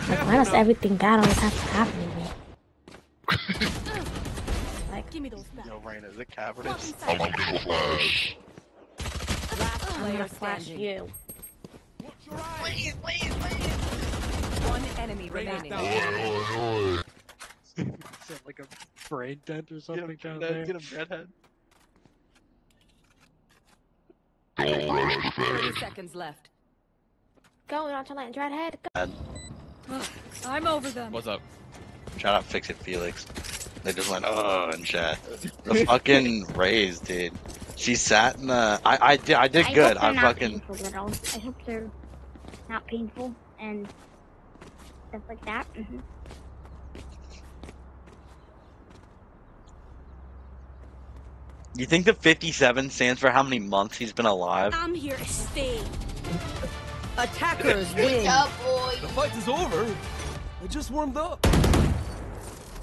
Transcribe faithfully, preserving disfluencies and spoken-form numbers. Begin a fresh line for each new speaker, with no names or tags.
Like, why does everything bad always have to happen to me? Like,
give me those back.
Yo, Rain, is it cavernous?
I'm gonna flash.
Last
I'm
player
gonna flash
standing.
you.
Please, please, please. One enemy remaining.
Oi, oi, oi.
Is that like a brain dent or something
Get him,
down
Redhead,
there?
get him, Redhead.
Don't rush the
Thirty
fed.
seconds left.
Going on to land right ahead. Go.
I'm over them.
What's up?
Shout out Fix It Felix. They just went, oh, and chat. The fucking Rays, dude. She sat in the. I, I did, I did
I
good.
hope they're
I
not
fucking.
painful, girls. I hope they're not painful and stuff like that. Mm-hmm.
You think the fifty-seven stands for how many months he's been alive?
I'm here to stay. Attackers win.
The fight is over. I just warmed up.